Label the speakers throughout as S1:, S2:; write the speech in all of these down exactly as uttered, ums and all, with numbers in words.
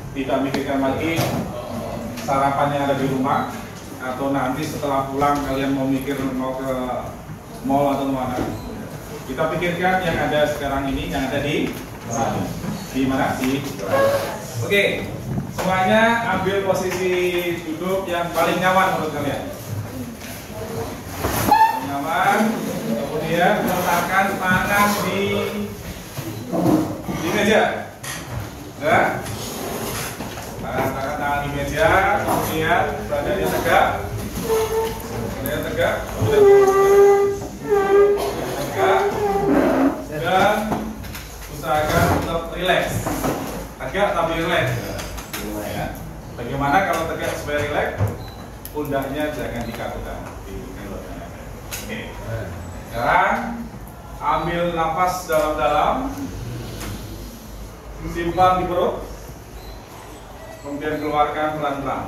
S1: tidak mikirkan lagi sarapan yang ada di rumah, atau nanti setelah pulang kalian mau mikir mau ke mall atau kemana. Kita pikirkan yang ada sekarang ini, yang ada di di mana sih? Oke, semuanya ambil posisi duduk yang paling nyaman menurut kalian. Paling nyaman. Kemudian letakkan tangan di di meja. Ya. Tangan tangan di meja. Kemudian badannya tegak. Kemudian tegak. Tegak. Dan usahakan untuk rileks. Tegak tapi rileks. Ya. Bagaimana kalau tegak supaya rileks? Pundaknya jangan dikakukan. Oke. Sekarang ambil napas dalam-dalam, simpan di perut, kemudian keluarkan pelan-pelan.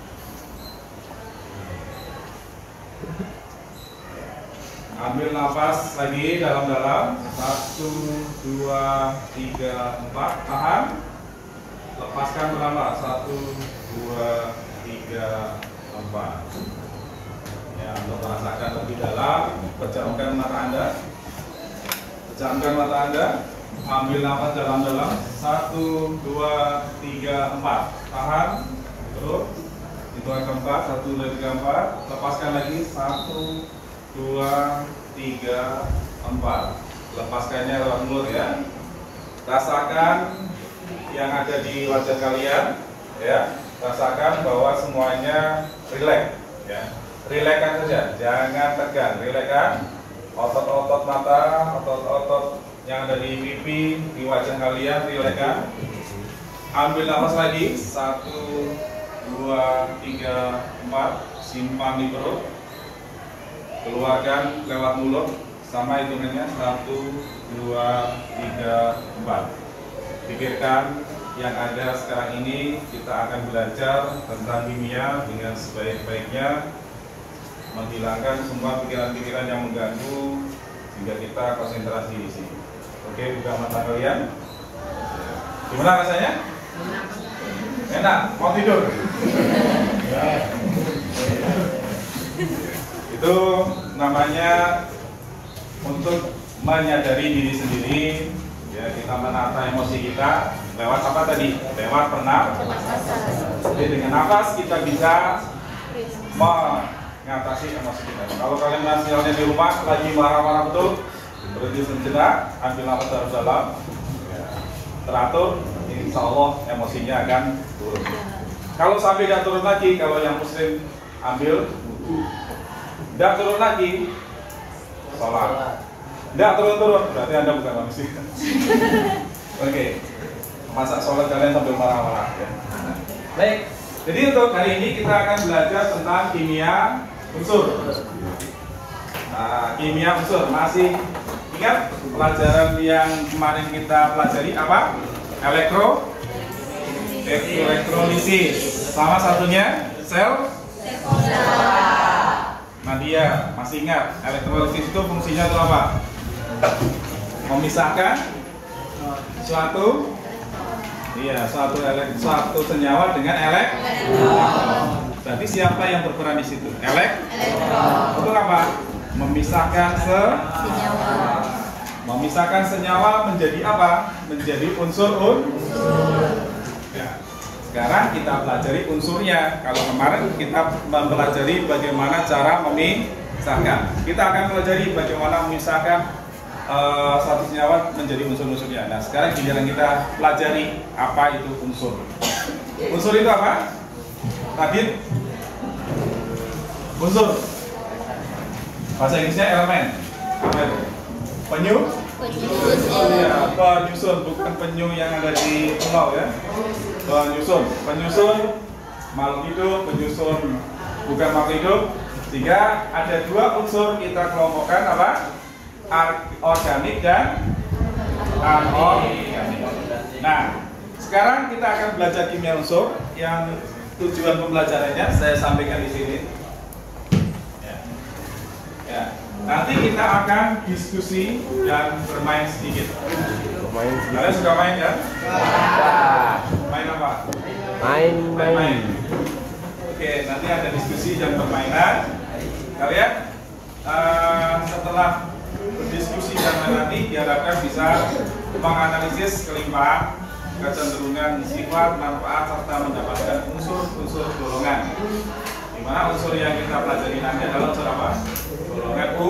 S1: Ambil napas lagi dalam-dalam, satu, dua, tiga, empat, tahan. Lepaskan pelan-pelan, satu, dua, tiga, empat. Ya, untuk merasakan lebih dalam, pejamkan mata Anda. Pejamkan mata Anda. Ambil nafas dalam-dalam. Satu, dua, tiga, empat. Tahan. Terus. Itu yang keempat. Satu, dua, tiga, empat. Lepaskan lagi. Satu, dua, tiga, empat. Lepaskannya lewat mulut ya. Rasakan yang ada di wajah kalian. Ya. Rasakan bahwa semuanya rileks. Ya. Rilekskan saja, jangan tegang, rilekskan otot-otot mata, otot-otot yang ada di pipi, di wajah kalian, rilekskan. Ambil nafas lagi, satu, dua, tiga, empat, simpan di perut, keluarkan lewat mulut, sama hitungannya, satu, dua, tiga, empat. Pikirkan yang ada sekarang ini, kita akan belajar tentang kimia dengan sebaik-baiknya, menghilangkan semua pikiran-pikiran yang mengganggu sehingga kita konsentrasi di sini. Oke, buka mata kalian. Gimana rasanya? Enak, mau tidur? Itu namanya untuk menyadari diri sendiri. Ya, kita menata emosi kita lewat apa tadi? Lewat pernapasan. Jadi dengan nafas kita bisa mengatasi emosi kita. Kalau kalian hasilnya di rumah lagi marah-marah betul, berhenti sejenak, ambil nafas dalam-dalam, teratur, insya Allah emosinya akan turun. Kalau sampai tidak turun lagi, kalau yang muslim ambil wudhu, tidak turun lagi, sholat. Tidak turun-turun, berarti Anda bukan manusia. Oke, masa sholat kalian sambil marah-marah ya. Baik, jadi untuk hari ini kita akan belajar tentang kimia unsur. Nah, kimia unsur, masih ingat pelajaran yang kemarin kita pelajari apa? Elektro elektrolisis. Sama satunya sel Nadia, masih ingat elektrolisis itu fungsinya itu apa? Memisahkan suatu iya suatu elek suatu senyawa dengan elektron. Berarti siapa yang berperan di situ? Elektron. Untuk apa? Memisahkan se senyawa. Memisahkan senyawa menjadi apa? Menjadi unsur unsur. Ya. Sekarang kita pelajari unsurnya. Kalau kemarin kita mempelajari bagaimana cara memisahkan. Kita akan pelajari bagaimana memisahkan Uh, satu senyawa menjadi unsur-unsurnya. Nah, sekarang giliran kita pelajari apa itu unsur. Unsur itu apa? Tadi unsur. Bahasa Inggrisnya elemen. Apa itu? Penyu? Penyusun. Ya, penyusun, bukan penyu yang ada di pulau ya. Penyusun. Penyusun makhluk hidup, penyusun bukan makhluk hidup. Sehingga ada dua unsur kita kelompokkan apa? Organik dan anorganik. Nah, sekarang kita akan belajar kimia unsur yang tujuan pembelajarannya saya sampaikan di sini. Ya. Ya. Nanti kita akan diskusi dan bermain sedikit. Kalian suka main kan? Ya. Main apa?
S2: Main-main.
S1: Oke, nanti ada diskusi dan permainan. Kalian uh, setelah berdiskusi dan nanti diharapkan bisa menganalisis kelimpahan, kecenderungan, sifat, manfaat, serta mendapatkan unsur-unsur golongan. Di mana unsur yang kita pelajari nanti adalah unsur apa? Golongan U,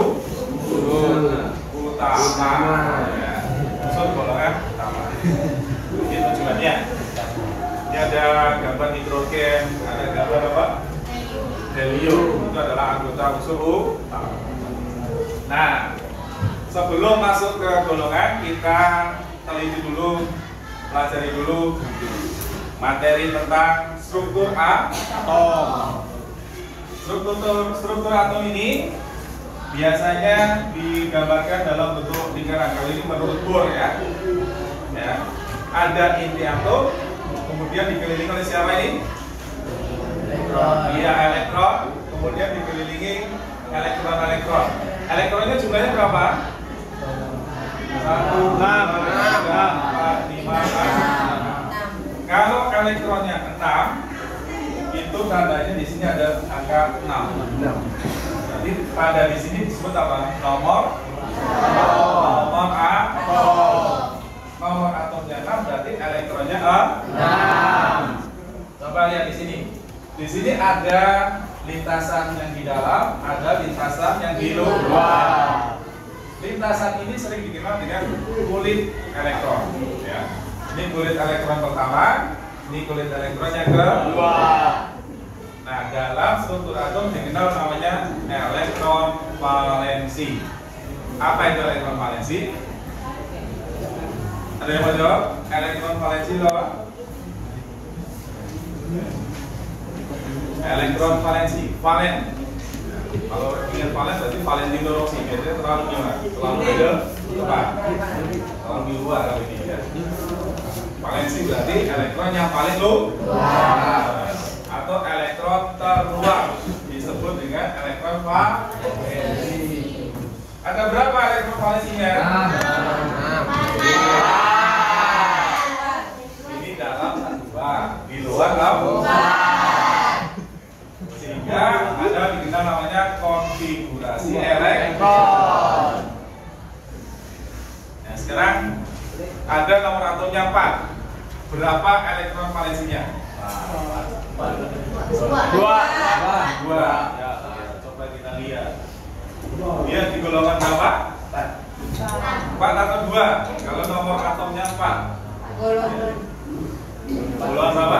S1: utama. Ya. Unsur golongan utama. Ini tujuannya. Ini ada gambar nitrogen, ada gambar apa? Helium. Itu adalah anggota unsur utama. Nah, sebelum masuk ke golongan, kita teliti dulu, pelajari dulu materi tentang struktur atom. Struktur struktur atom ini biasanya digambarkan dalam bentuk lingkaran. Kali ini menurut Bohr ya. Ya. Ada inti atom, kemudian dikelilingi oleh siapa ini? Elektron. Iya, elektron. Kemudian dikelilingi elektron-elektron. Elektronnya jumlahnya berapa? Satu, enam, enam, empat, lima, enam. Kalau elektronnya enam, itu tandanya di sini ada angka enam. Jadi pada di sini disebut apa? Nomor nomor atom. Nomor atomnya enam, berarti elektronnya enam. Coba lihat di sini. Di sini ada lintasan yang di dalam, ada lintasan yang di luar. Lintasan ini sering dikenal dengan kulit elektron. Ya. Ini kulit elektron pertama, ini kulit elektron yang kedua. Nah, dalam struktur atom dikenal namanya elektron valensi. Apa itu elektron valensi? Ada yang mau jawab? Elektron valensi itu apa? Elektron valensi, valen. Kalau ingat valen berarti Valentino Rossi, biasanya terlalu gimana? Terlalu ke depan, terlalu di luar kalau ini ya. Valensi berarti elektron yang paling luar atau elektron terluar, disebut dengan elektron valensi. Ada berapa elektron valensinya? Ini dalam dua, di luar dua. Sehingga ada dikenal namanya konfigurasi elektron. Nah, sekarang ada nomor atomnya empat. Berapa elektron valensinya? Dua. Dua. Ya, coba kita lihat. Dia di golongan berapa? Empat atau dua? Kalau nomor atomnya empat. Golongan berapa?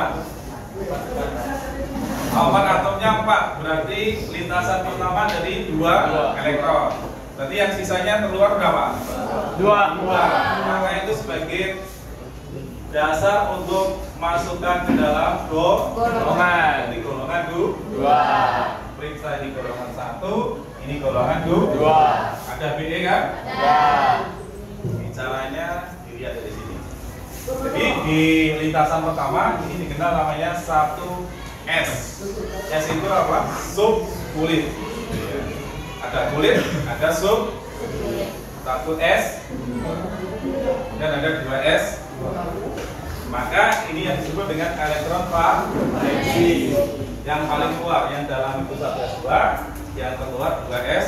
S1: Nomor atomnya empat, berarti lintasan pertama dari dua elektron. Berarti yang sisanya keluar berapa? Dua. Dua. Maka itu sebagai dasar untuk masukkan ke dalam golongan. Ini golongan dua. Periksa di golongan satu, ini golongan dua. Ada B E kan? Ada. Ini caranya dilihat dari sini. Jadi di lintasan pertama ini dikenal namanya satu S. S itu apa? Sub kulit. Ada kulit, ada sub. Satu S dan ada dua S. Maka ini yang disebut dengan elektron valensi. Yang paling keluar, yang dalam itu satu S dua, yang keluar dua S.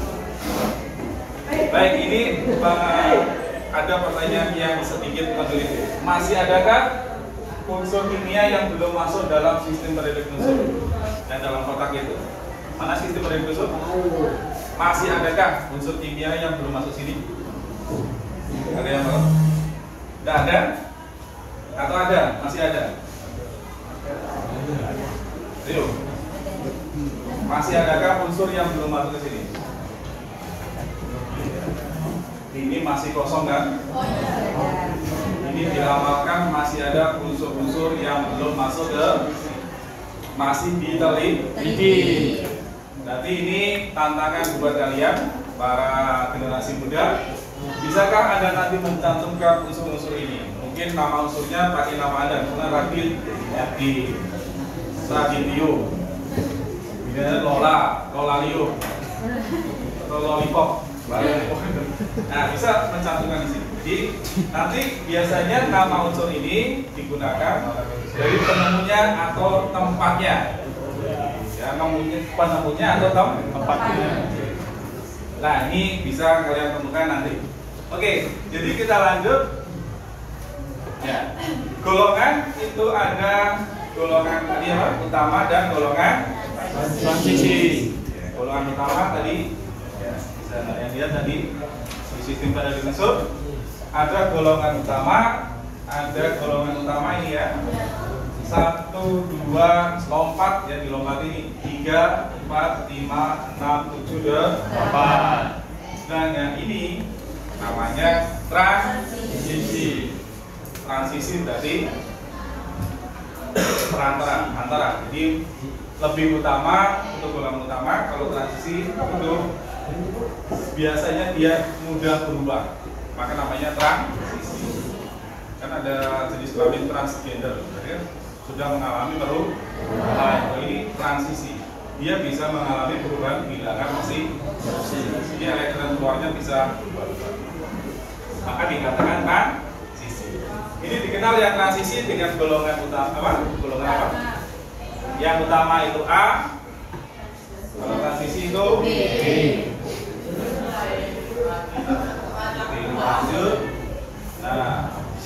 S1: Baik, ini ada pertanyaan yang sedikit menggelitik. Masih adakah unsur kimia yang belum masuk dalam sistem periode unsur dan dalam kotak itu? Mana sistem periode unsur? Masih adakah unsur kimia yang belum masuk sini? Ada yang belum? Tidak ada? Atau ada? Masih ada? Ayo. Masih adakah unsur yang belum masuk ke sini? Ini masih kosong kan? Ini diramalkan masih ada unsur-unsur yang belum masuk ke, masih diteliti. Berarti ini tantangan buat kalian para generasi muda. Bisakah Anda nanti mencantumkan unsur-unsur ini? Mungkin nama unsurnya pakai nama Anda, misalnya Radit, Yadi, Radityo, misalnya Lola, Lolalio, atau Lollipop. Nah, bisa mencantumkan di sini. Jadi nanti biasanya nama unsur ini digunakan dari penemunya penemunya atau tempatnya. Ya, penemunya, penemunya atau tem tempatnya. Nah, ini bisa kalian temukan nanti. Oke, jadi kita lanjut. Ya, golongan itu ada golongan tadi apa? Utama dan golongan transisi. Ya, golongan utama tadi, ya, bisa kalian lihat tadi di sistem pada dimaksud ada golongan utama, ada golongan utama ini ya. Satu, dua, lompat ya, dilompat ini tiga, empat, lima, enam, tujuh, delapan. Dan yang ini namanya transisi. Transisi tadi perantara, antara. Jadi lebih utama untuk golongan utama. Kalau transisi itu biasanya dia mudah berubah, maka namanya transisi. Kan ada jenis kelamin transgender, ya, sudah mengalami perubahan. Ini transisi. Dia bisa mengalami perubahan bilangan mesin. Jadi elektron keluarnya bisa berubah. Maka dikatakan transisi. Ini dikenal yang transisi dengan golongan utama apa? Golongan apa? Yang utama itu A. Kalau transisi itu B. Oke, lanjut. Nah,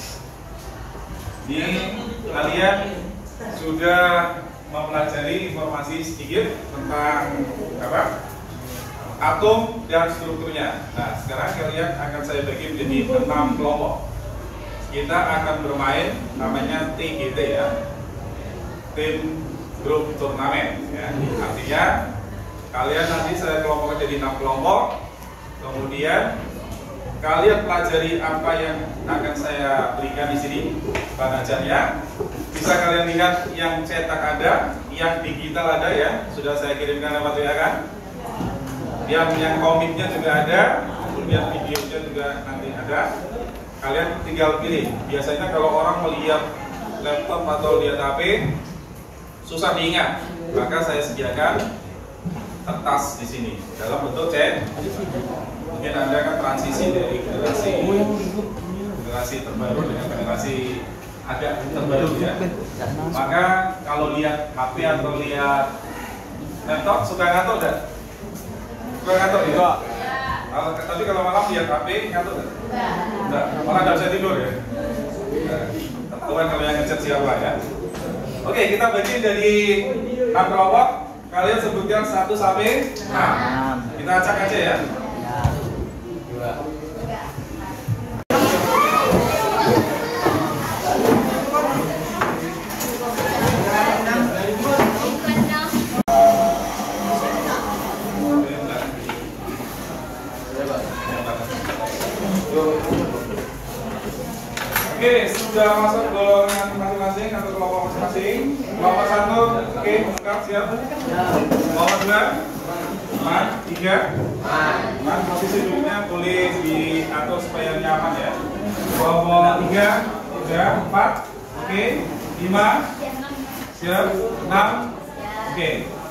S1: ini kalian sudah mempelajari informasi sedikit tentang apa? Atom dan strukturnya. Nah, sekarang kalian akan saya bagi menjadi enam kelompok. Kita akan bermain namanya T G T ya, tim grup turnamen ya. Artinya kalian nanti saya kelompokkan jadi enam kelompok, kemudian kalian pelajari apa yang akan saya berikan di sini pelajarannya. Bisa kalian lihat yang cetak ada, yang digital ada ya, sudah saya kirimkan lewat W A kan. Yang yang komiknya juga ada, kemudian videonya juga nanti ada. Kalian tinggal pilih. Biasanya kalau orang melihat laptop atau lihat H P susah diingat, maka saya sediakan kertas di sini dalam bentuk chat. Mungkin Anda kan transisi dari generasi generasi terbaru dengan generasi agak terbaru ya. Maka kalau lihat H P atau lihat laptop suka ngantuk enggak? Suka ngantuk ya? Kalau, tapi kalau malam lihat H P ngantuk enggak? Enggak, malah nggak bisa tidur ya. Nah, ketahuan kalau yang ngechat siapa ya. Oke, kita bagi dari enam kelompok. Kalian sebutkan satu sampai enam. Kita acak aja ya. Dua. Oke, sudah masuk golongan masing-masing atau kelompok masing-masing. Kelompok satu, oke, lengkap siap. Kelompok dua, empat, tiga, empat. Posisi duduknya boleh diatur supaya nyaman ya. Kelompok tiga, tiga, empat, oke, lima, siap, enam, oke.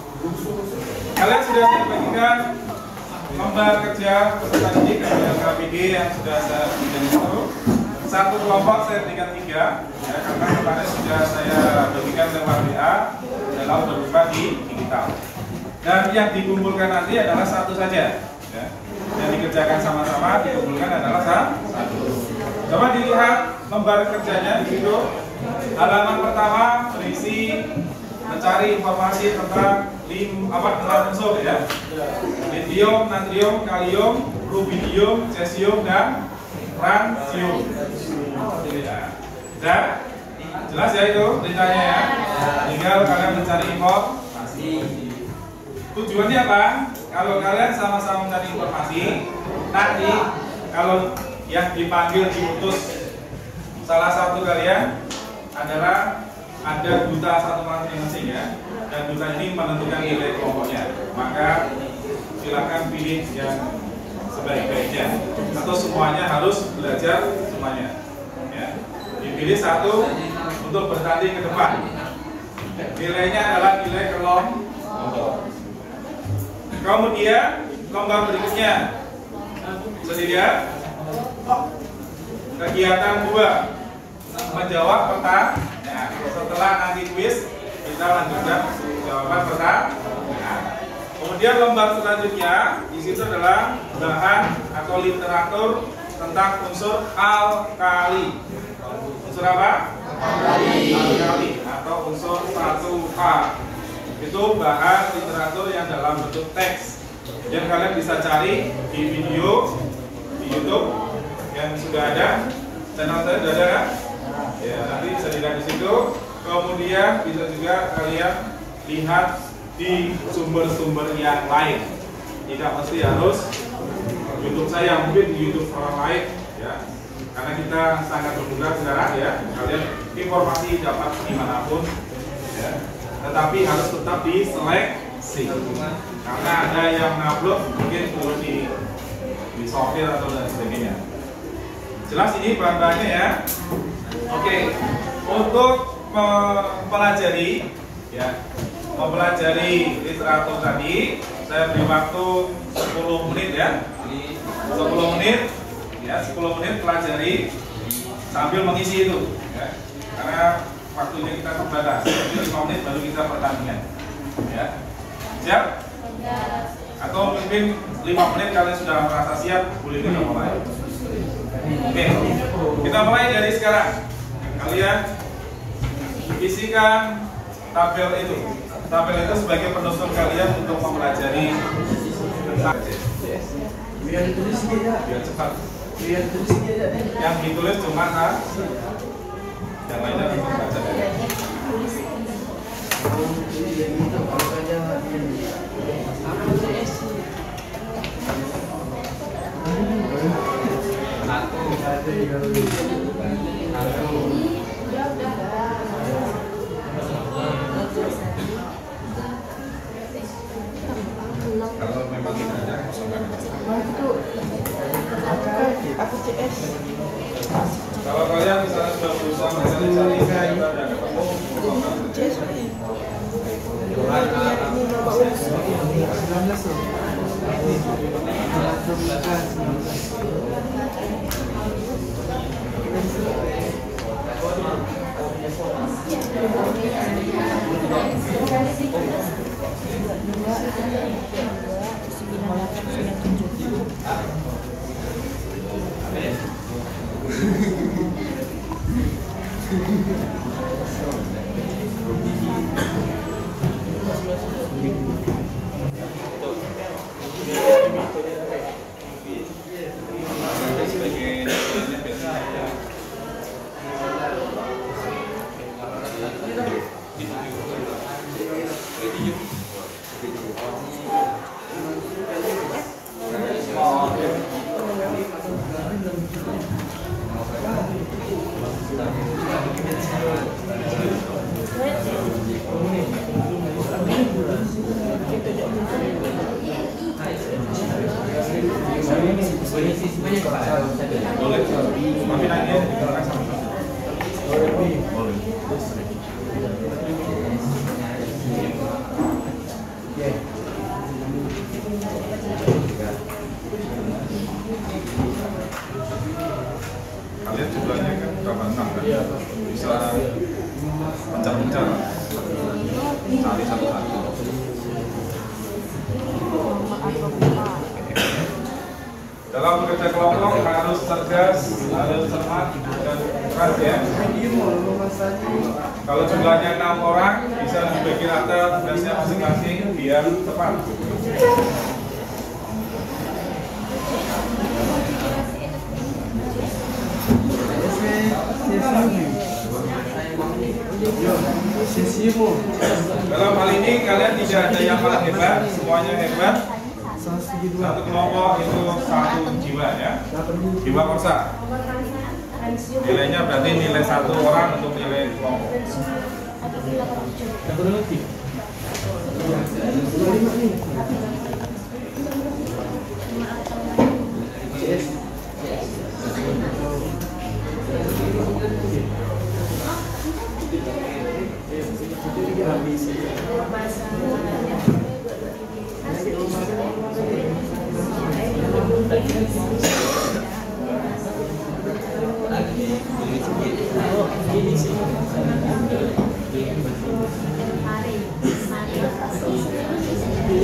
S1: Kalian sudah saya bagikan lembar kerja peserta didik dari L K P D yang sudah saya berikan itu. Satu kelompok saya berikan tiga, ya, karena kemarin sudah saya bagikan lewat W A dalam berupa di digital. Dan yang dikumpulkan nanti adalah satu saja, ya. Yang dikerjakan sama-sama dikumpulkan adalah satu. Coba dilihat lembar kerjanya di situ. Halaman pertama berisi mencari informasi tentang lim apa enam unsur ya. Lithium, natrium, kalium, rubidium, cesium dan fransium. Ya. Dan jelas ya itu ceritanya ya. Tinggal kalian mencari informasi. Tujuannya apa? Kalau kalian sama-sama mencari informasi, nanti kalau yang dipanggil diutus salah satu kalian adalah ada duta satu masing-masing ya. Dan duta ini menentukan nilai kelompoknya. Maka silakan pilih yang sebaik-baiknya atau semuanya harus belajar semuanya ya. Dipilih satu untuk bertanding ke depan. Nilainya adalah nilai kelompok. Kemudian lembar berikutnya sedilia kegiatan dua menjawab pertanyaan. Nah, setelah nanti kuis kita lanjutkan jawaban pertanyaan. Kemudian lembar selanjutnya di situ adalah bahan atau literatur tentang unsur alkali. Unsur apa? Alkali. Alkali atau unsur satu K. Itu bahan literatur yang dalam bentuk teks. Yang kalian bisa cari di video di YouTube yang sudah ada. Channel saya sudah ada kan? Ya, nanti bisa dilihat di situ. Kemudian bisa juga kalian lihat di sumber-sumber yang lain. Tidak mesti harus YouTube saya, mungkin di YouTube orang lain, ya. Karena kita sangat berguna sekarang, ya. Kalian informasi dapat dimanapun, ya. Tetapi harus tetap diseleksi. Karena ada yang ngupload mungkin perlu di disortir atau dan sebagainya. Jelas ini bahan-bahannya ya. Oke, untuk mempelajari ya, mempelajari literatur tadi, saya beri waktu sepuluh menit ya. sepuluh menit ya, sepuluh menit pelajari sambil mengisi itu ya. Karena waktunya kita terbatas. Jadi lima menit baru kita pertandingan. Ya. Siap? Atau mungkin lima menit kalian sudah merasa siap, boleh kita mulai. Oke, kita mulai dari sekarang. Kalian isikan tabel itu. Tabel itu sebagai penutur kalian untuk mempelajari tentang biar ditulis dia, biar cepat. Biar ditulis dia. Yang ditulis cuma kan, yang lainnya dibaca. Kalau memang tidak ada kosongan. Aku C S. Kalau kalian misalnya sudah berusaha mencari-cari ternyata tidak ketemu, C S. Boleh, tapi nanya dikatakan sama. Boleh. Kalian jumlahnya kan berapa enam kan? Bisa pencak-pencak, cari satu-satu. Dalam bekerja kelompok harus cerdas, harus cermat, dan keras ya. Kalau jumlahnya enam orang, bisa dibagi rata tugasnya masing-masing biar tepat. Dalam hal ini kalian tidak ada yang paling hebat, semuanya hebat. Satu kelompok itu satu jiwa ya, jiwa korsa. Nilainya berarti nilai satu orang untuk nilai kelompok.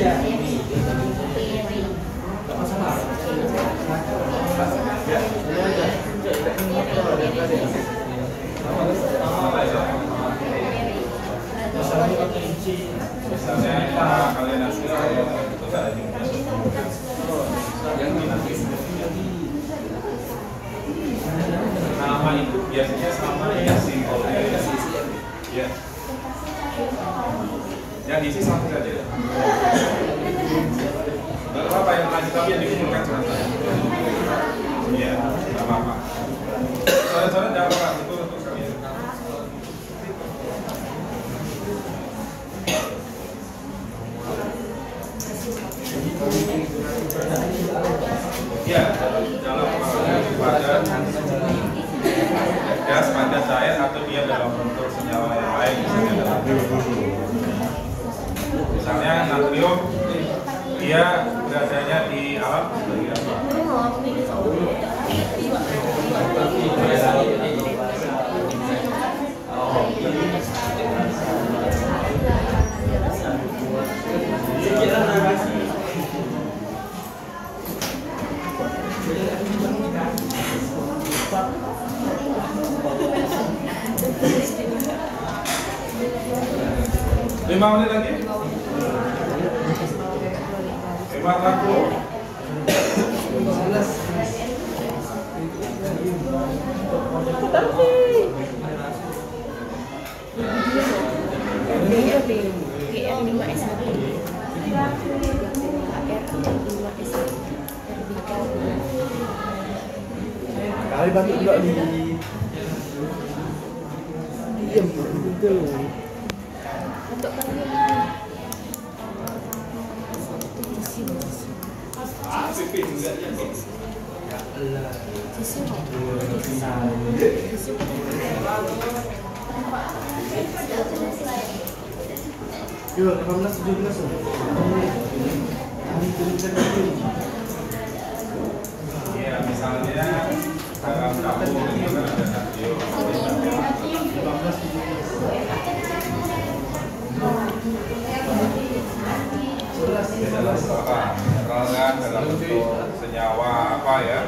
S1: Misalnya kalian nanti nama itu biasanya sama ya simbol ya. Yang diisi satu saja. Gak apa-apa yang lanjut tapi yang dikumpulkan saja. Iya, gak apa-apa. Soalnya jangan apa itu untuk kalian. Ya, dalam pada gas, pada cair atau dia dalam bentuk senyawa yang lain, misalnya dalam misalnya natrium, dia beradanya di alam sebagai apa? Lima menit lagi. Lima ratus.
S2: Kali bantu juga di diam betul. Untuk Yo, delapan belas tujuh belas.
S1: Ya, misalnya dalam dapur ini kan ada natrium. Dalam apa? Mineralkan dalam bentuk senyawa apa ya?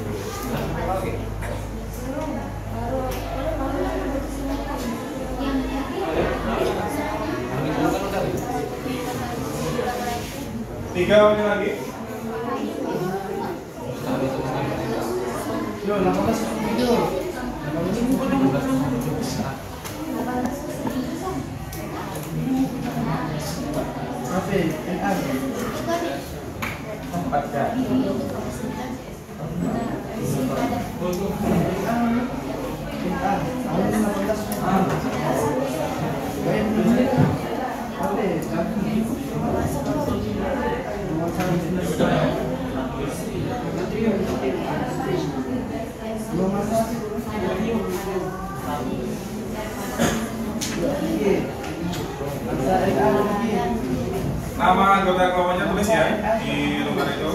S1: Tiga menit lagi.
S2: Yo, delapan belas tujuh. Oke, N R. Empat ya.
S1: Nama anggota kelompoknya tulis ya di lembar itu.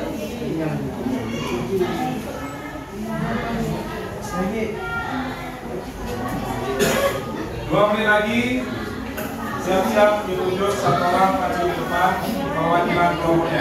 S1: Dua menit lagi. Siap-siap ditunjuk satu orang maju di depan perwakilan kelompoknya.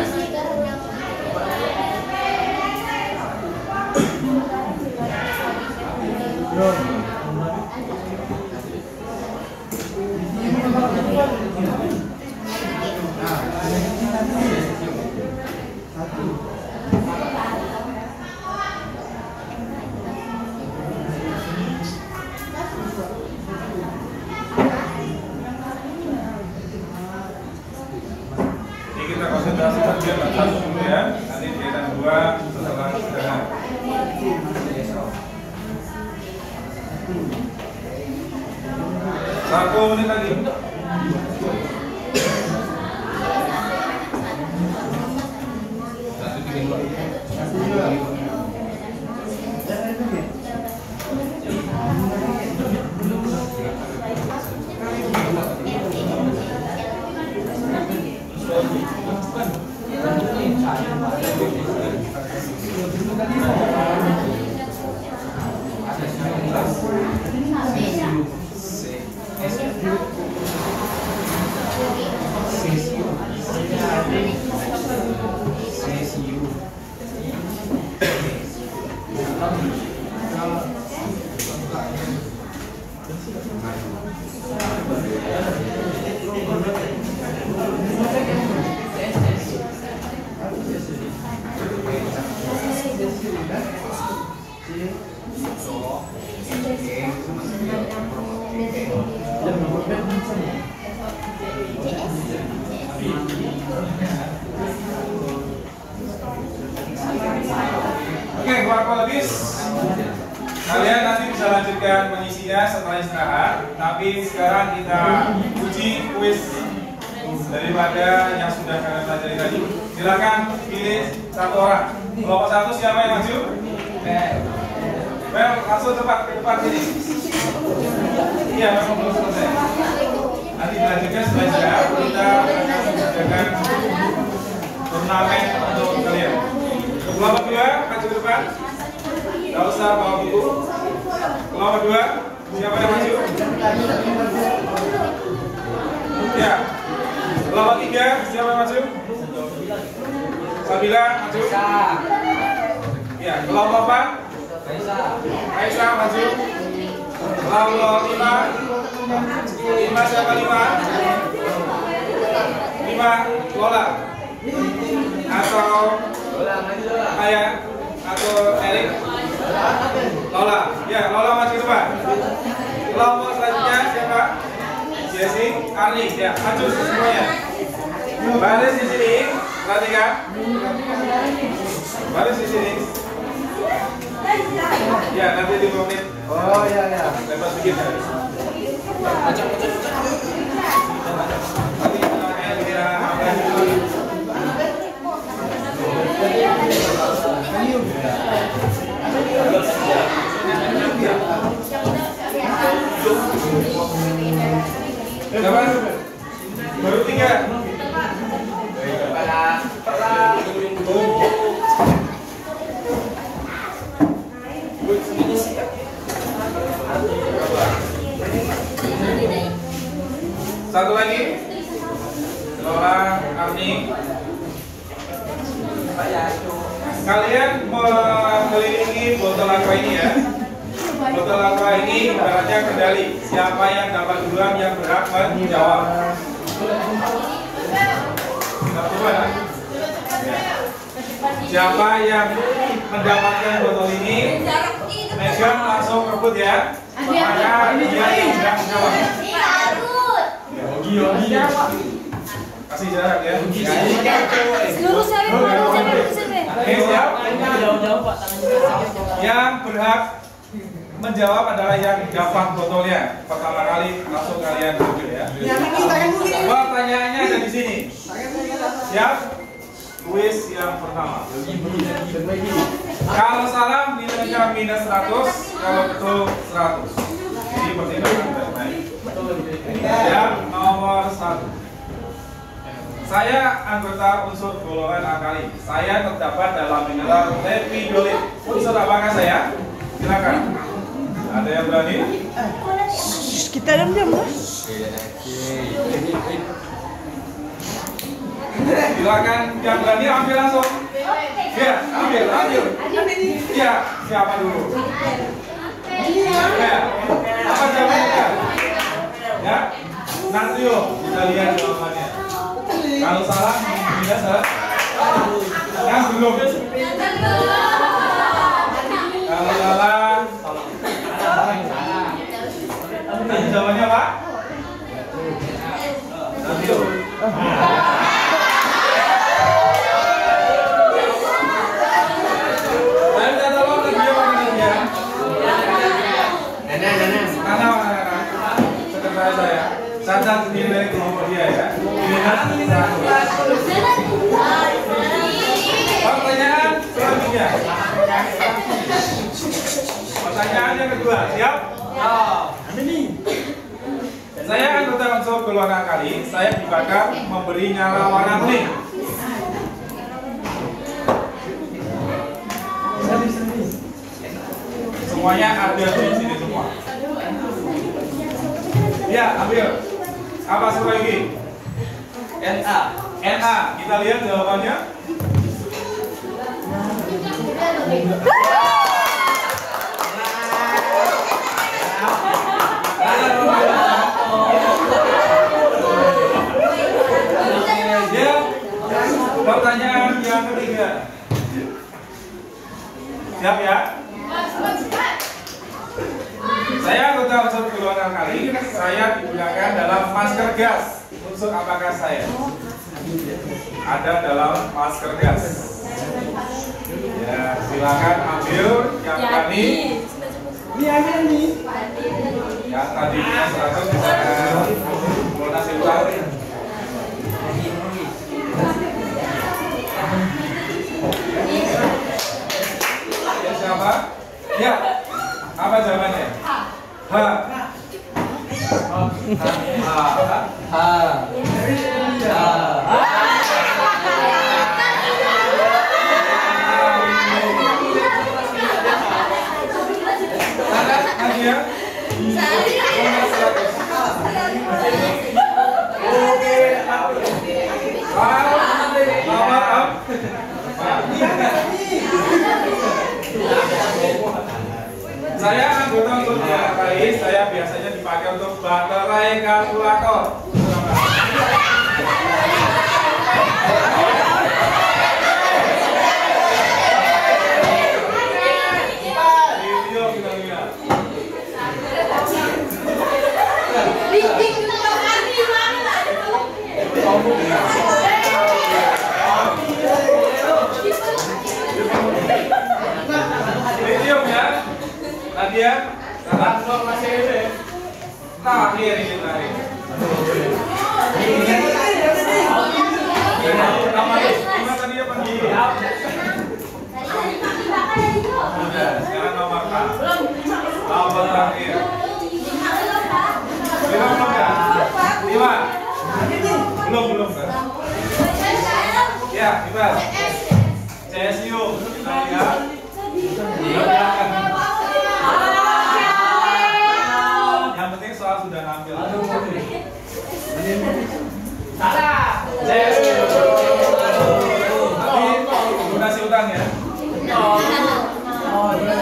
S1: Kita konsentrasikan biar nggak satu dulu ya. Nanti kita dua setelah setengah. Satu menit lagi. Satu tiga dua. Satu dua. Oke, kronologis. Kalian nanti bisa lanjutkan mengisinya setelah istirahat. Tapi sekarang kita uji kuis daripada yang sudah kalian pelajari tadi. Silakan pilih satu orang. Kelompok satu siapa yang maju? Bel, langsung cepat ke depan sini. Iya, memang belum selesai. Nanti dilanjutkan setelah istirahat. Kita akan mengadakan turnamen untuk kalian. Kelompok dua, maju ke depan. Tidak usah bawa buku. Kelompok dua, siapa yang maju? Ya. Kelompok tiga, siapa yang maju? Sabila, maju. Ya, kelompok empat. Aisyah, maju. Kelompok lima. Lima siapa lima? Lima, Lola. Atau Ayah atau Erik? Lola. Ya, Lola maju ke depan. Kelompok selanjutnya siapa? Jesse, Arni. Ya, maju semuanya. Baris di sini. Perhatikan. Baris di sini. Ya, nanti di menit.
S2: Oh iya ya.
S1: Lepas sedikit. Nanti kita akan Berapa? Baru tiga. Satu lagi. Lola, Arni. Kalian mengelilingi botol aqua ini ya. Botol aqua ini ibaratnya kendali. Siapa yang dapat duluan yang berhak menjawab. Siapa yang mendapatkan botol ini, megang langsung rebut ya. Maka dia yang berhak menjawab. Yogi, Yogi. Kasih jarak ya.
S3: Lurus saya, lurus saya, lurus saya.
S1: Oke, siap? Yang berhak menjawab adalah yang dapat botolnya. Pertama kali langsung kalian ambil ya. Pertanyaannya ada di sini. Siap? Kuis yang pertama. Kalau salah nilainya minus seratus, kalau betul seratus. Jadi pertimbangan baik-baik. Yang nomor satu. Saya anggota unsur golongan alkali. Saya terdapat dalam mineral lepidolit. Unsur apakah saya? Silakan. Ada yang berani?
S2: Kita diam-diam lah.
S1: Silakan yang berani ambil langsung. Ya, ambil, ambil. Ya, siapa dulu? Ya, apa jawabannya? Ya, natrium. Kita lihat jawabannya. Kalau salah, tidak salah. Yang belum. Kalau salah, nanti jawabannya apa? Natrium. Saya minta tolong lagi jawabannya ya.
S2: Nana, Nana.
S1: Nana, Nana. Sekretaris saya. Catat nilai kelompok dia ya. Pertanyaan selanjutnya. Pertanyaan yang kedua, siap? Saya anggota unsur golongan alkali. Saya dibakar memberi nyala warna kuning. Semuanya ada di sini semua. Ya, ambil. Apa satu lagi? N A. N A. Kita lihat jawabannya. Ya. Pertanyaan yang ketiga. Siap ya? Saya anggota unsur golongan alkali. Saya digunakan dalam masker gas. Unsur apakah saya? ada dalam masker gas. Ya, silakan ambil yang tadi.
S2: Ini ambil nih.
S1: Yang tadinya seratus misalkan donasi utang. Ya, siapa? Ya. Apa jawabannya? H. H. H. Ya. Saya anggota untuk diarai, saya biasanya dipakai untuk baterai kalkulator. Video kita lihat. Medium ya, Nadia, sekarang belum masih ini. Terakhir ini terakhir. Gimana tadi ya Pak? Sudah, sekarang nomor K. Nomor terakhir. Lima belum kan? Lima. Belum belum kan? Ya, kita. Cesium, kita lihat. Yang penting soal sudah ngambil. Salah. Cesium. Tapi donasi utang ya. Oh iya.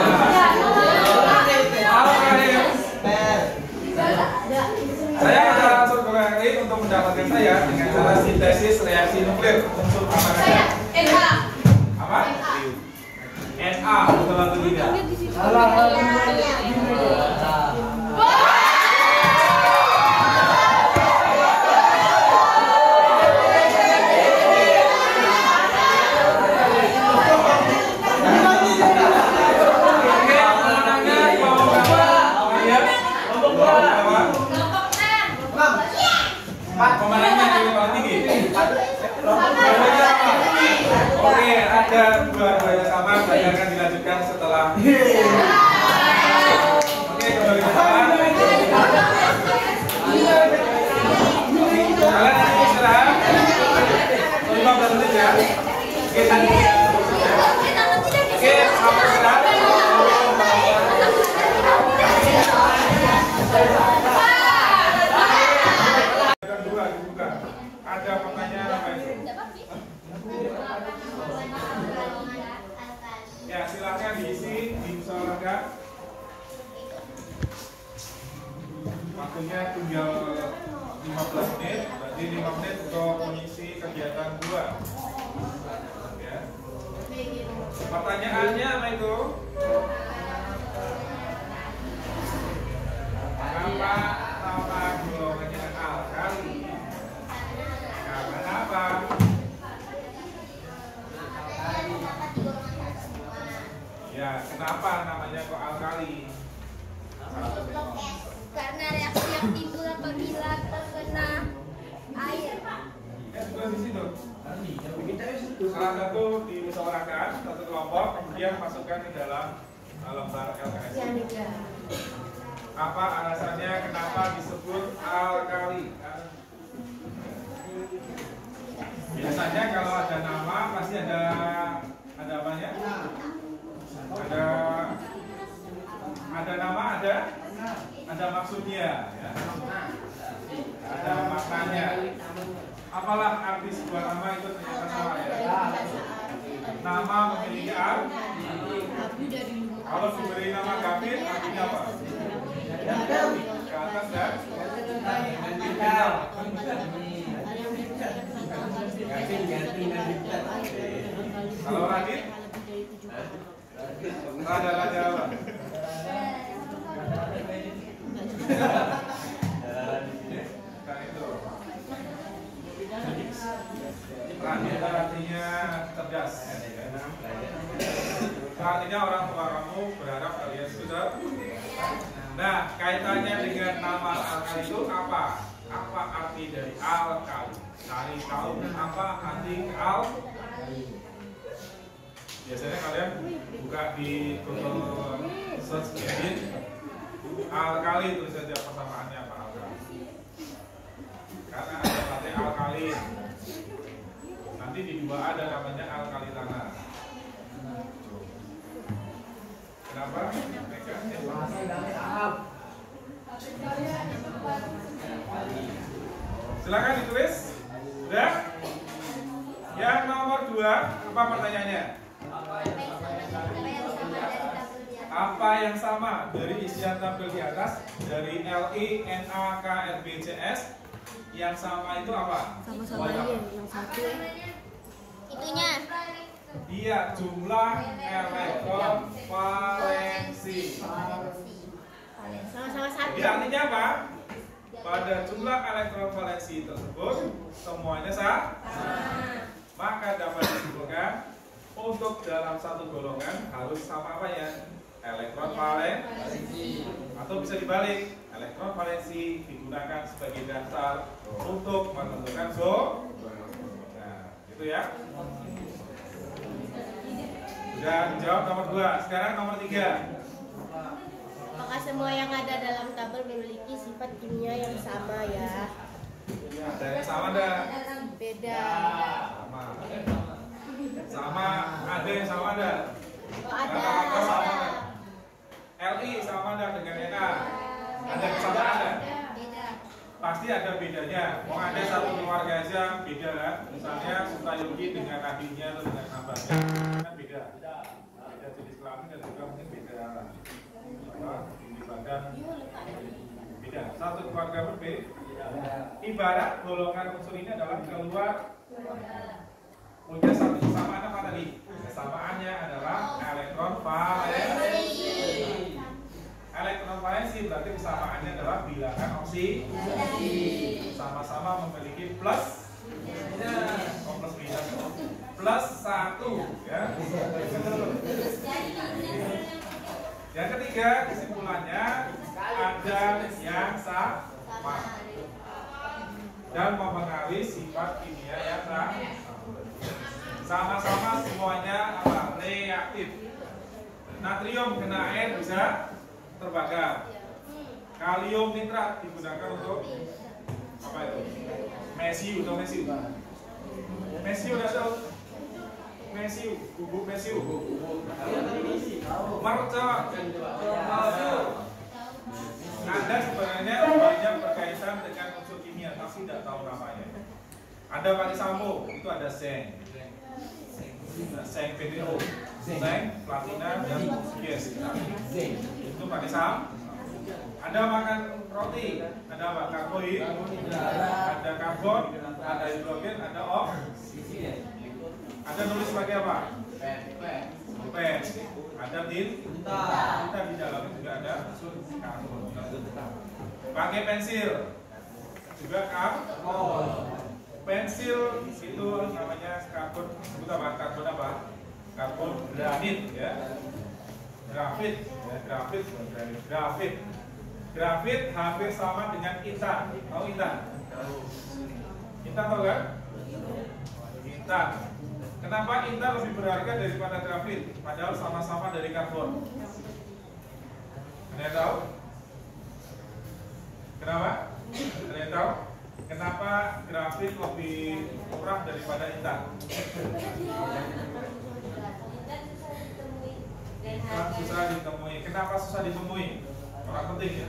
S1: Saya akan langsung ke Kak untuk mendapatkan saya dengan cara sintesis reaksi nuklir unsur apa saja?
S3: N A.
S1: Apa? N A betul atau tidak?
S2: Salah.
S1: Pemenangnya yang paling tinggi. Oke, ada dua-duanya sama. Saya akan dilanjutkan setelah. Oke, kembali ke sana. Kalian nanti istirahat lima belas menit ya. Oke, oke, sampai istirahat. Ada pertanyaan apa itu? Ya, silakan diisi, diusahakan. Waktunya tinggal lima belas menit, berarti lima menit untuk mengisi kegiatan dua. Ya. Pertanyaannya apa itu? Apa nama golongannya alkali? Kenapa? Ya, kenapa namanya kok alkali?
S3: Karena reaksi yang timbul apabila terkena air.
S1: Ya, juga di situ. Salah satu dimusyawarahkan satu kelompok, kemudian masukkan ke dalam lembar L K S. Apa alasannya kenapa disebut alkali? Biasanya kalau ada nama pasti ada ada apanya? Ada ada nama, ada ada maksudnya, ya. Ada maknanya. Apalah arti sebuah nama itu ternyata sama ya. Nama memiliki arti. Kalau diberi nama Gavin, artinya apa? Ke atas dan kalau Radit? Ada raja apa? Bukan itu. arti dari alkali. Cari tahu apa arti alkali. Biasanya kalian buka di Google search edit alkali, tulis saja persamaannya apa alkali. Karena ada baterai alkali. Nanti di dua A ada namanya alkali tanah. Kenapa? Silakan ditulis. Sudah? Yang nomor dua, apa pertanyaannya? Apa yang sama dari isian tabel di atas dari L I, N A, K, R, B, C, S? Yang sama itu apa?
S2: Sama-sama aja yang satu.
S3: Itunya.
S1: Iya, jumlah elektron valensi.
S2: Sama-sama satu.
S1: Jadi artinya apa? Pada jumlah elektron valensi tersebut semuanya sama. Maka dapat disimpulkan untuk dalam satu golongan harus sama apa ya? Elektron valensi. Atau bisa dibalik, elektron valensi digunakan sebagai dasar untuk menentukan zona. Nah, gitu ya. Sudah dijawab nomor dua. Sekarang nomor tiga.
S2: Maka semua yang ada dalam tabel memiliki sifat kimia yang sama ya.
S1: Ada yang sama enggak?
S2: Beda.
S1: Sama. Sama. Ada yang sama enggak?
S2: Oh, ada.
S1: Kata-kata sama enggak? L I sama enggak dengan N A? Ada kesamaan enggak?
S3: Beda.
S1: Pasti ada bedanya. Mau ada satu keluarga aja beda kan? Misalnya Sutayuki dengan adiknya atau dengan abahnya kan beda. Beda jenis kelamin dan juga mungkin beda apa? Tinggi badan. Beda. Satu keluarga berbeda. Ibarat golongan unsur ini adalah keluar punya satu kesamaan apa tadi? Kesamaannya adalah elektron valensi. Elektron valensi berarti kesamaannya adalah bilangan oksidasi. Sama-sama memiliki plus oh, plus minus plus satu ya. Yang ketiga kesimpulannya ada yang sama dan mempengaruhi sifat kimia yang sama. Sama-sama semuanya apa? Reaktif. Natrium kena air bisa terbakar. Kalium nitrat digunakan untuk apa itu? Mesiu atau mesiu? Mesiu udah tahu? Mesiu, bubuk mesiu. Mercon. Anda sebenarnya banyak berkaitan dengan unsur kimia, tapi tidak tahu namanya. Anda pakai sampo, itu ada seng, seng P T O, seng, platina, dan gas. Itu pakai sam. Anda makan roti, ada apa? Karbohid, ada karbon, ada hidrogen, ada oksigen. Anda nulis pakai apa? Pen. Ada tinta. Tinta di dalamnya juga ada unsur karbon. Pakai pensil, juga karbon. Pensil itu namanya karbon, sebut apa? Karbon apa? Karbon granit ya. Grafit, ya, grafit, grafit, grafit. Grafit hampir sama dengan intan. Tahu intan? Intan tahu kan? Intan. Kenapa intan lebih berharga daripada grafit? Padahal sama-sama dari karbon. Ada yang tahu? Kenapa? Ada yang tahu? Kenapa grafit lebih murah daripada intan? Intan susah ditemui. Kenapa susah ditemui? Orang penting ya.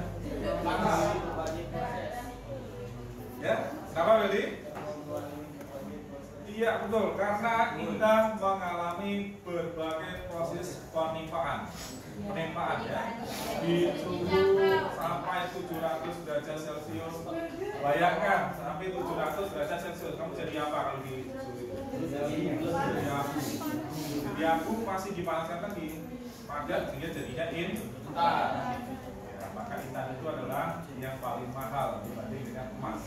S1: Ya, kenapa Willy? Iya betul, karena intan mengalami berbagai proses penimpaan, penimpaan ya, di suhu sampai tujuh ratus derajat Celcius. Bayangkan sampai tujuh ratus derajat Celcius, kamu jadi apa kalau di suhu itu? Jadi abu. Jadi abu masih dipanaskan lagi, padat sehingga jadinya intan. Ya, maka intan itu adalah yang paling mahal dibanding dengan emas.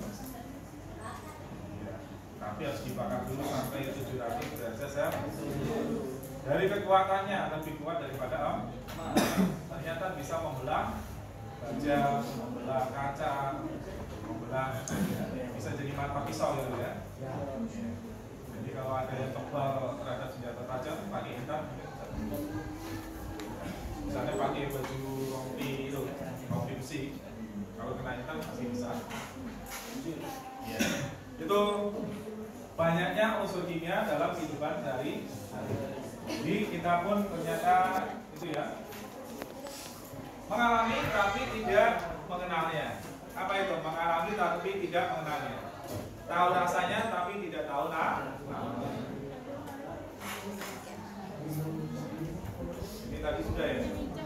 S1: Tapi harus dibakar dulu sampai tujuh ratus derajat Celcius. Dari kekuatannya lebih kuat daripada emas. Ternyata bisa membelah baja, membelah kaca, membelah bisa jadi mata pisau gitu ya. Jadi kalau ada yang tebal terhadap senjata tajam pakai hitam, misalnya pakai baju rompi itu, rompi besi, kalau kena hitam masih bisa. Ya. Itu banyaknya unsur kimia dalam kehidupan dari. Jadi kita pun ternyata itu ya mengalami tapi tidak mengenalnya. Apa itu? Mengalami tapi tidak mengenalnya. Tahu rasanya tapi tidak tahu nah. Ini tadi sudah ya.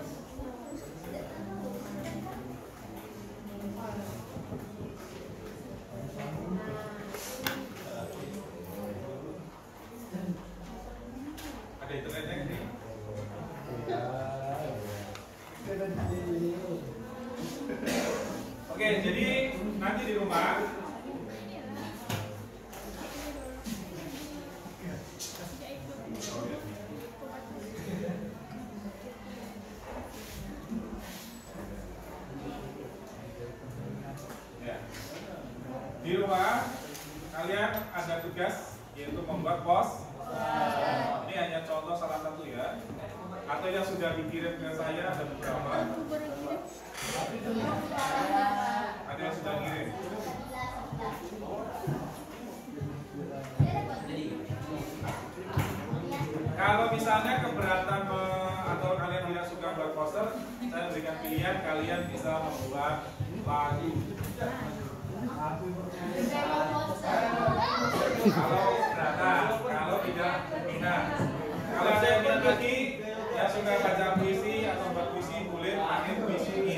S1: Ada internetnya ini. Oke, jadi nanti di rumah ya. Di rumah kalian ada tugas yaitu membuat pos. Ini hanya contoh salah satu ya. Atau yang sudah dikirim ke saya ada beberapa. Ada yang sudah kirim. Kalau misalnya keberatan atau kalian tidak suka buat poster, saya berikan pilihan kalian bisa membuat lagu. Kalau keberatan, kalau tidak minat. Kalau ada yang minat lagi, yang suka baca puisi atau buat puisi boleh pakai puisi ini.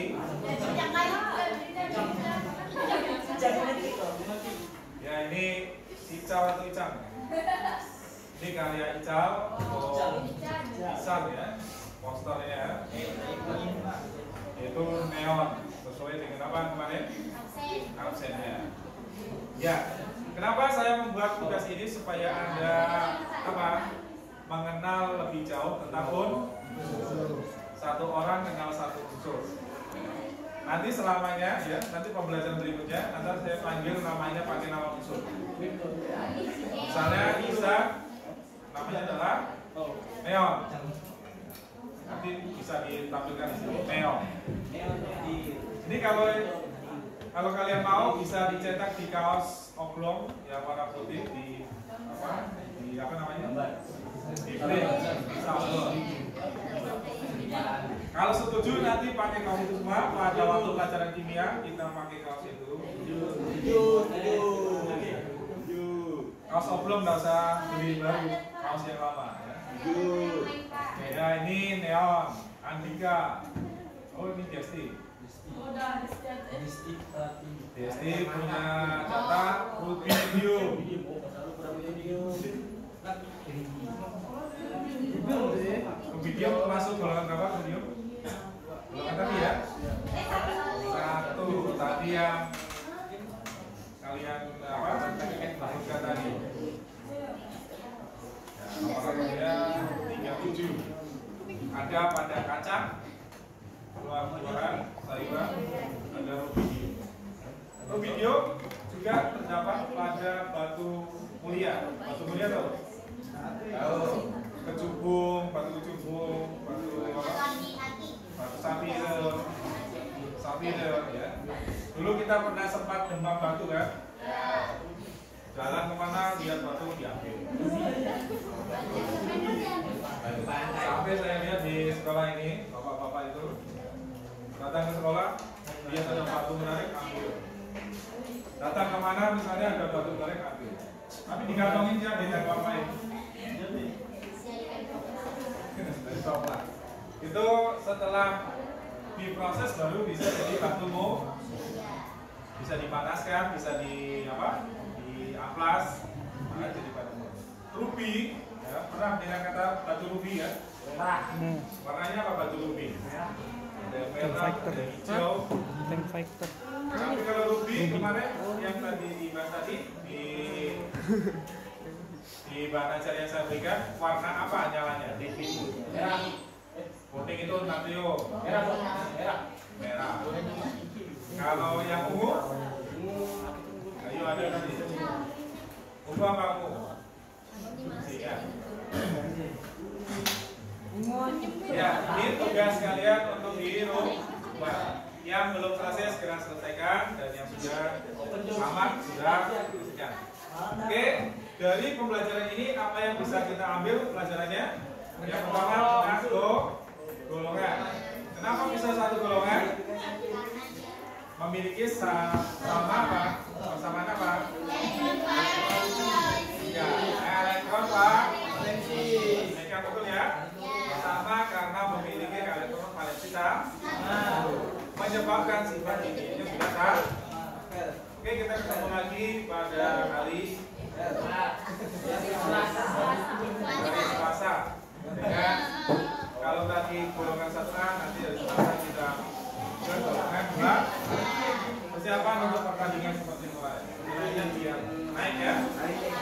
S1: Ya ini Ical atau Icang. Ini karya Ical atau Ical ya, posternya. Yaitu neon sesuai dengan apa kemarin? Absennya. Ya, kenapa saya membuat tugas ini supaya Anda apa? Mengenal lebih jauh tentang unsur. Satu orang kenal satu unsur. Nanti selamanya ya, nanti pembelajaran berikutnya nanti saya panggil namanya pakai nama unsur. Misalnya Isa namanya adalah neon. Nanti bisa ditampilkan di sini neon. Ini kalau kalau kalian mau bisa dicetak di kaos oblong yang warna putih di apa? Di apa namanya? Kalau setuju nanti pakai kaos itu semua pada waktu pelajaran kimia kita pakai kaos itu. Kaos oblong nggak usah beli baru, kaos yang lama ya. Ya ini neon, Andika. Oh ini Desti. Desti punya data full video. Video masuk golongan berapa video? Golongan tadi ya? Satu tadi yang kalian apa? Lakukan tadi. Nomornya tiga puluh tujuh. Ada pada kacang, buah-buahan, sayuran, ada rubidio. Rubidio juga terdapat pada batu mulia. Batu mulia tahu? Tahu. Kecubung, batu kecubung, batu batu sapir, sapir ya. Dulu kita pernah sempat demam batu kan? Jalan kemana lihat batu diambil. Sampai saya lihat di sekolah ini, bapak-bapak itu datang ke sekolah, lihat ada batu menarik ambil. Datang kemana misalnya ada batu menarik ambil. Tapi digantungin dia dengan ngapain? Itu setelah diproses baru bisa jadi batu mo, bisa dipanaskan, bisa di apa? Di amplas, maka jadi batu mo. Ruby, ya, pernah dengar kata batu ruby ya? Hmm. Warnanya apa batu ruby? Ada merah, ada hijau.
S4: Tank fighter.
S1: Tapi kalau ruby kemarin yang tadi dibahas tadi di di bahan ajar yang saya berikan, warna apa nyalanya? T V merah. Kuning itu natrium. Merah, merah, merah. Kalau yang ungu, ayo ada ada tadi? Umum apa umum? Ya. Ya, ini tugas kalian untuk di rumah. Yang belum selesai segera selesaikan, dan yang sudah aman sudah selesaikan. Oke, dari pembelajaran ini apa yang bisa kita ambil pelajarannya? Yang pertama tentang go, golongan. Kenapa bisa satu golongan? Memiliki sa sama apa? Persamaan apa? Ya, elektron valensi. Ini betul ya? Sama karena memiliki elektron valensi sama, menyebabkan sifat ini sudah sah. Oke, kita ketemu lagi pada hari Selasa. Ya, kalau tadi golongan satu, nanti dari Selasa kita ke golongan dua. Persiapan untuk pertandingan seperti kemarin. Biar naik ya.